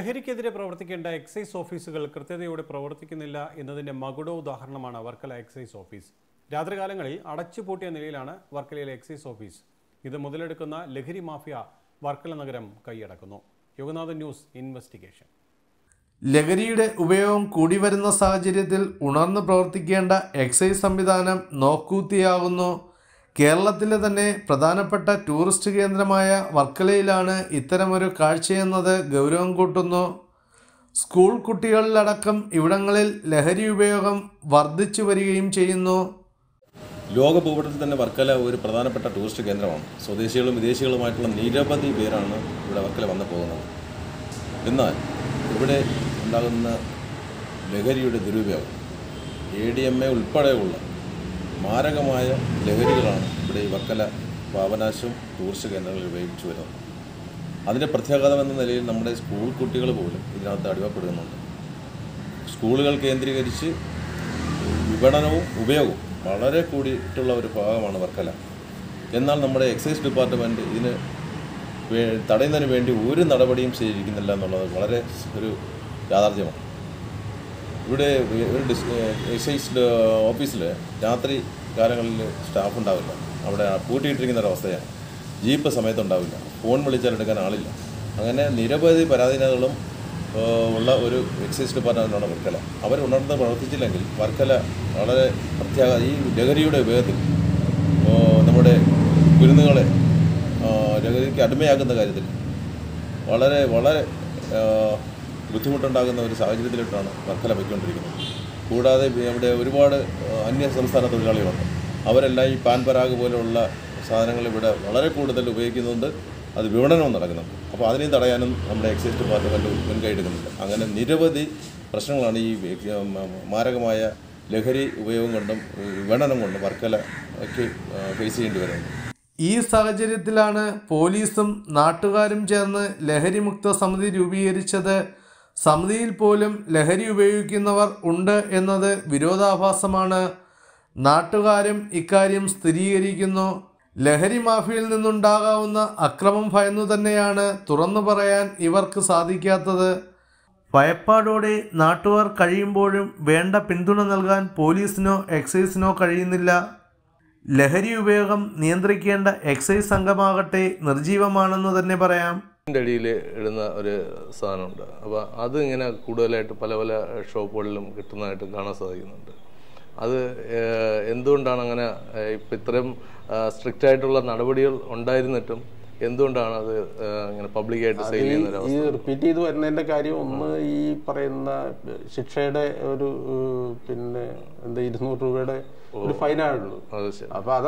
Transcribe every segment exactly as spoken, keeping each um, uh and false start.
ലഹരിക്കെതിരെ പ്രവർത്തിക്കേണ്ട എക്സൈസ് ഓഫീസുകൾ കൃത്യതയോടെ പ്രവർത്തിക്കുന്നില്ല എന്നതിന്റെ മകുട ഉദാഹരണമാണ് വർക്കല എക്സൈസ് ഓഫീസ്. രാത്രികാലങ്ങളിൽ അടച്ചുപൂട്ടിയ നിലയിലാണ് വർക്കലയിലെ എക്സൈസ് ഓഫീസ്. ഇത് മുതലെടുക്കുന്ന ലഹരി മാഫിയ വർക്കല നഗരം കൈയടക്കുന്നു. Yoganathan news investigation. ലഹരിയുടെ ഉപയോഗം കൂടി വരുന്ന സാഹചര്യത്തിൽ ഉണർന്ന് പ്രവർത്തിക്കേണ്ട എക്സൈസ് സംവിധാനം നോക്കൂത്തിയാകുന്നു. കേരളത്തിലെ തന്നെ പ്രധാനപ്പെട്ട ടൂറിസ്റ്റ് കേന്ദ്രമായ വർക്കലയിലാണ് ഇത്തരമൊരു കാഴ്ചയെന്നത് ഗൗരവം കൂട്ടുന്നു. സ്കൂൾ കുട്ടികളിലടക്കം ഇവിടങ്ങളിൽ ലഹരി ഉപയോഗം വർദ്ധിച്ചു വരികയും ചെയ്യുന്നു. ലോക ഭൂപടത്തിൽ തന്നെ വർക്കല ഒരു പ്രധാനപ്പെട്ട ടൂറിസ്റ്റ് കേന്ദ്രമാണ്. സ്വദേശികളും വിദേശികളുമായിട്ടുള്ള നിരവധി പേരാണ് ഇവിടെ വർക്കല വന്നു പോകുന്നത്. എന്നാൽ ഇവിടെ ഉണ്ടാകുന്ന ലഹരിയുടെ ദുരുപയോഗം എ ഡി എം എ ഉൾപ്പെടെയുള്ള മാരകമായ ലഹരികളാണ് ഇവിടെ ഈ വർക്കല പാപനാശം ടൂറിസ്റ്റ് കേന്ദ്രങ്ങളിൽ ഉപയോഗിച്ചു വരുന്നത്. അതിൻ്റെ പ്രത്യാഘാതം എന്ന നിലയിൽ നമ്മുടെ സ്കൂൾ കുട്ടികൾ പോലും ഇതിനകത്ത് അടിമപ്പെടുന്നുണ്ട്. സ്കൂളുകൾ കേന്ദ്രീകരിച്ച് വിപണനവും ഉപയോഗവും വളരെ കൂടിയിട്ടുള്ള ഒരു ഭാഗമാണ് വർക്കല. എന്നാൽ നമ്മുടെ എക്സൈസ് ഡിപ്പാർട്ട്മെൻറ്റ് ഇതിന് തടയുന്നതിന് വേണ്ടി ഒരു നടപടിയും സ്വീകരിക്കുന്നില്ല എന്നുള്ളത് വളരെ ഒരു യാഥാർത്ഥ്യമാണ്. ഇവിടെ ഒരു എക്സൈസ് ഓഫീസിൽ രാത്രി കാലങ്ങളിൽ സ്റ്റാഫ് ഉണ്ടാവില്ല. അവിടെ പൂട്ടിയിട്ടിരിക്കുന്ന ഒരവസ്ഥയാണ്. ജീപ്പ് സമയത്തുണ്ടാവില്ല. ഫോൺ വിളിച്ചാൽ എടുക്കാൻ ആളില്ല. അങ്ങനെ നിരവധി പരാധീനതകളും ഉള്ള ഒരു എക്സൈസ് ഡിപ്പാർട്ട്മെൻറ്റാണ് വർക്കല. അവർ ഉണർന്ന് പ്രവർത്തിച്ചില്ലെങ്കിൽ വർക്കല വളരെ പ്രത്യേക ഈ ലഹരിയുടെ ഉപയോഗത്തിൽ നമ്മുടെ കുരുന്നുകളെ ലഹരിക്ക് അടിമയാക്കുന്ന കാര്യത്തിൽ വളരെ വളരെ ബുദ്ധിമുട്ടുണ്ടാകുന്ന ഒരു സാഹചര്യത്തിലോട്ടാണ് വർക്കല പോയിക്കൊണ്ടിരിക്കുന്നത്. കൂടാതെ ഇവിടെ ഒരുപാട് അന്യ സംസ്ഥാന തൊഴിലാളികളുണ്ട്. അവരെല്ലാം ഈ പാൻ പരാഗ് പോലെയുള്ള സാധനങ്ങൾ ഇവിടെ വളരെ കൂടുതൽ ഉപയോഗിക്കുന്നുണ്ട്. അത് വിപണനവും നടക്കുന്നുണ്ട്. അപ്പോൾ അതിനെയും തടയാനും നമ്മുടെ എക്സൈസ് ഡിപ്പാർട്ട്മെൻറ്റ് മുൻകൈ എടുക്കുന്നുണ്ട്. അങ്ങനെ നിരവധി പ്രശ്നങ്ങളാണ് ഈ മാരകമായ ലഹരി ഉപയോഗം കൊണ്ടും വിപണനം കൊണ്ടും വർക്കലയ്ക്ക് ഫേസ് ചെയ്യേണ്ടി വരുന്നത്. ഈ സാഹചര്യത്തിലാണ് പോലീസും നാട്ടുകാരും ചേർന്ന് ലഹരിമുക്ത സമിതി രൂപീകരിച്ചത്. സമിതിയിൽ പോലും ലഹരി ഉപയോഗിക്കുന്നവർ ഉണ്ട് എന്നത് വിരോധാഭാസമാണ്. നാട്ടുകാരും ഇക്കാര്യം സ്ഥിരീകരിക്കുന്നു. ലഹരി മാഫിയയിൽ നിന്നുണ്ടാകാവുന്ന അക്രമം ഭയന്നു തന്നെയാണ് തുറന്നു പറയാൻ ഇവർക്ക് സാധിക്കാത്തത്. ഭയപ്പാടോടെ നാട്ടുകാർ കഴിയുമ്പോഴും വേണ്ട പിന്തുണ നൽകാൻ പോലീസിനോ എക്സൈസിനോ കഴിയുന്നില്ല. ലഹരി ഉപയോഗം നിയന്ത്രിക്കേണ്ട എക്സൈസ് സംഘമാകട്ടെ നിർജീവമാണെന്ന് തന്നെ പറയാം. അടിയിൽ ഇടുന്ന ഒരു സാധനമുണ്ട്. അപ്പോൾ അത് ഇങ്ങനെ കൂടുതലായിട്ട് പല പല ഷോപ്പുകളിലും കിട്ടുന്നതായിട്ട് കാണാൻ സാധിക്കുന്നുണ്ട്. അത് എന്തുകൊണ്ടാണ് അങ്ങനെ ഇപ്പം ഇത്രയും സ്ട്രിക്റ്റ് ആയിട്ടുള്ള നടപടികൾ ഉണ്ടായിരുന്നിട്ടും എന്തുകൊണ്ടാണ് അത് ഇങ്ങനെ പബ്ലിക്കായിട്ട് സെയിൽ ചെയ്യുന്ന ഈ റിപ്പീറ്റ് ചെയ്ത് വരുന്നതിൻ്റെ കാര്യം ഒന്ന് ഈ പറയുന്ന ശിക്ഷയുടെ ഒരു പിന്നെ എന്താ ഇരുന്നൂറ് രൂപയുടെ ഒരു ഫൈനാണുള്ളൂ. അപ്പൊ അത്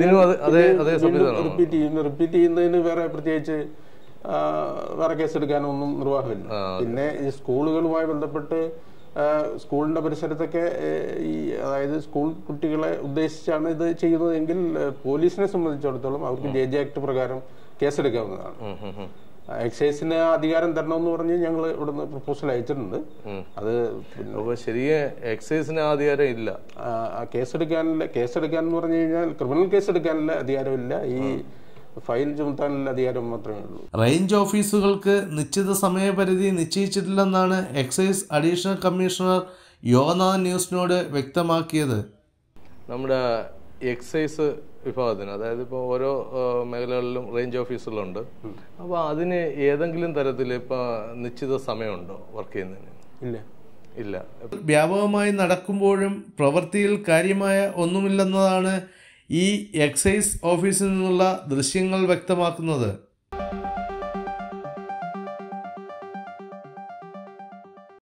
റിപ്പീറ്റ് ചെയ്യുന്നു. റിപ്പീറ്റ് ചെയ്യുന്നതിന് വേറെ പ്രത്യേകിച്ച് വേറെ കേസെടുക്കാനൊന്നും നിർവാഹമില്ല. പിന്നെ ഈ സ്കൂളുകളുമായി ബന്ധപ്പെട്ട് സ്കൂളിന്റെ പരിസരത്തൊക്കെ ഈ അതായത് സ്കൂൾ കുട്ടികളെ ഉദ്ദേശിച്ചാണ് ഇത് ചെയ്യുന്നതെങ്കിൽ പോലീസിനെ സംബന്ധിച്ചിടത്തോളം അവർക്ക് ജെ ജെ ആക്ട് പ്രകാരം കേസെടുക്കാവുന്നതാണ്. എക്സൈസിന് അധികാരം തരണമെന്ന് പറഞ്ഞ് ഞങ്ങൾ ഇവിടുന്ന് പ്രപ്പോസൽ അയച്ചിട്ടുണ്ട്. അത് ശരിയെ എക്സൈസിന് അധികാരം ഇല്ല. കേസെടുക്കാനില്ല. കേസെടുക്കാൻ എന്ന് പറഞ്ഞു കഴിഞ്ഞാൽ ക്രിമിനൽ കേസെടുക്കാനുള്ള അധികാരമില്ല. ഈ ഫൈൻ ചുമത്താനുള്ള അധികാരം മാത്രമേ ഉള്ളൂ. റേഞ്ച് ഓഫീസുകൾക്ക് നിശ്ചിത സമയപരിധി നിശ്ചയിച്ചിട്ടില്ലെന്നാണ് എക്സൈസ് അഡീഷണൽ കമ്മീഷണർ യോഗനാഥൻ ന്യൂസിനോട് വ്യക്തമാക്കിയത്. നമ്മുടെ എക്സൈസ് വിഭാഗത്തിന് അതായത് ഇപ്പോൾ ഓരോ മേഖലകളിലും റേഞ്ച് ഓഫീസുകളുണ്ട്. അപ്പോൾ അതിന് ഏതെങ്കിലും തരത്തിൽ ഇപ്പോൾ നിശ്ചിത സമയമുണ്ടോ വർക്ക് ചെയ്യുന്നതിന്? ഇല്ല ഇല്ല വ്യാപകമായി നടക്കുമ്പോഴും പ്രവൃത്തിയിൽ കാര്യമായ ഒന്നുമില്ലെന്നതാണ് ഈ എക്സൈസ് ഓഫീസിൽ നിന്നുള്ള ദൃശ്യങ്ങൾ വ്യക്തമാക്കുന്നത്.